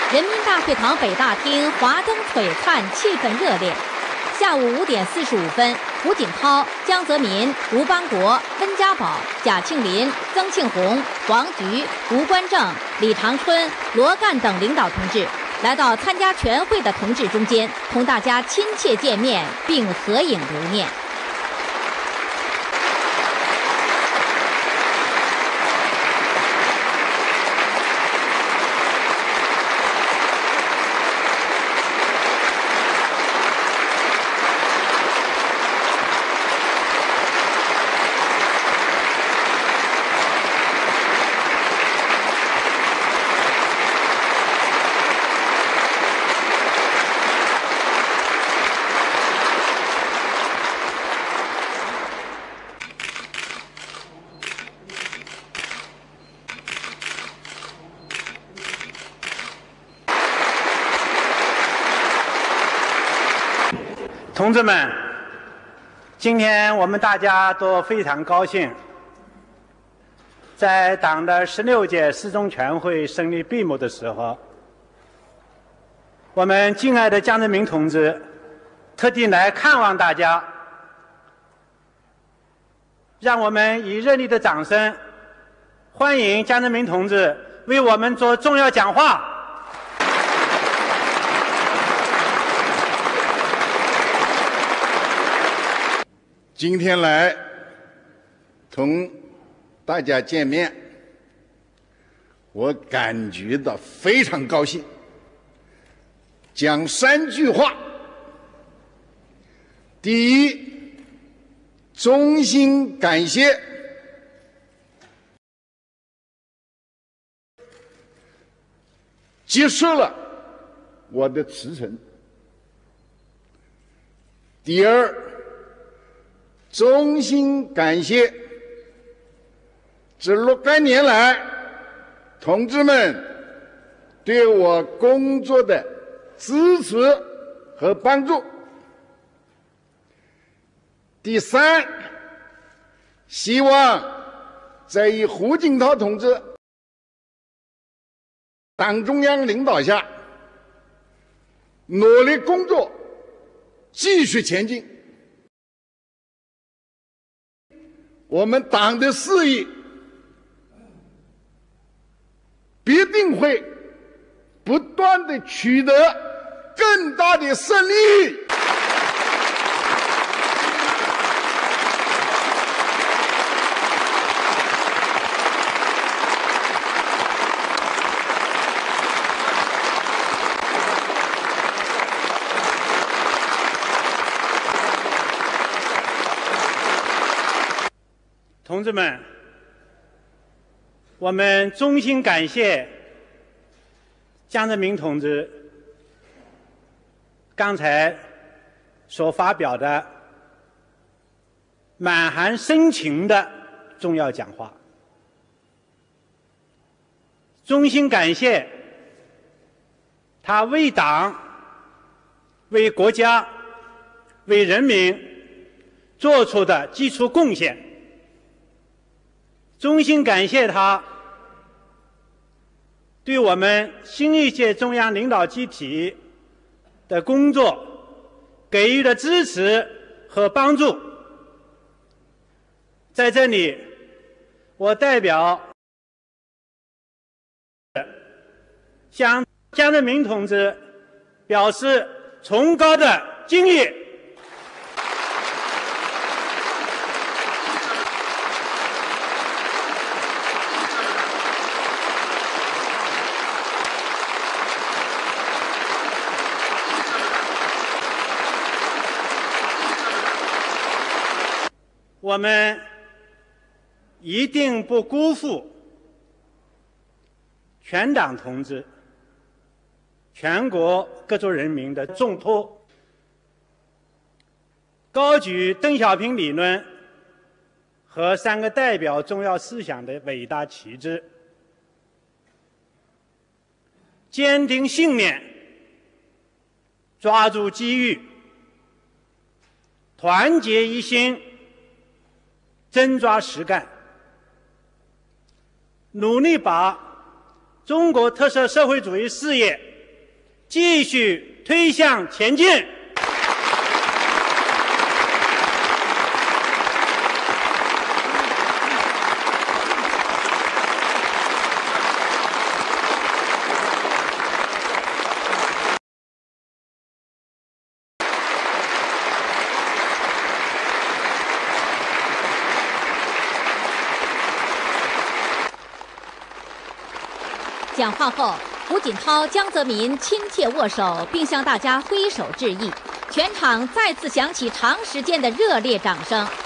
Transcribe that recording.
人民大会堂北大厅华灯璀璨，气氛热烈。下午5点45分，胡锦涛、江泽民、吴邦国、温家宝、贾庆林、曾庆红、黄菊、吴官正、李长春、罗干等领导同志来到参加全会的同志中间，同大家亲切见面并合影留念。 同志们，今天我们大家都非常高兴，在党的16届四中全会胜利闭幕的时候，我们敬爱的江泽民同志特地来看望大家，让我们以热烈的掌声欢迎江泽民同志为我们做重要讲话。 今天来同大家见面，我感觉到非常高兴。讲3句话：第一，衷心感谢接受了我的辞呈；第二，衷心感谢这若干年来同志们对我工作的支持和帮助。第三，希望在以胡锦涛同志党中央领导下，努力工作，继续前进。我们党的事业必定会不断地取得更大的胜利。 同志们，我们衷心感谢江泽民同志刚才所发表的满含深情的重要讲话，衷心感谢他为党、为国家、为人民做出的基础贡献。衷心感谢他对我们新一届中央领导集体的工作给予的支持和帮助。在这里，我代表向江泽民同志表示崇高的敬意。我们一定不辜负全党同志、全国各族人民的重托，高举邓小平理论和3个代表重要思想的伟大旗帜，坚定信念，抓住机遇，团结一心，真抓实干，努力把中国特色社会主义事业继续推向前进。 讲话后，胡锦涛、江泽民亲切握手，并向大家挥手致意，全场再次响起长时间的热烈掌声。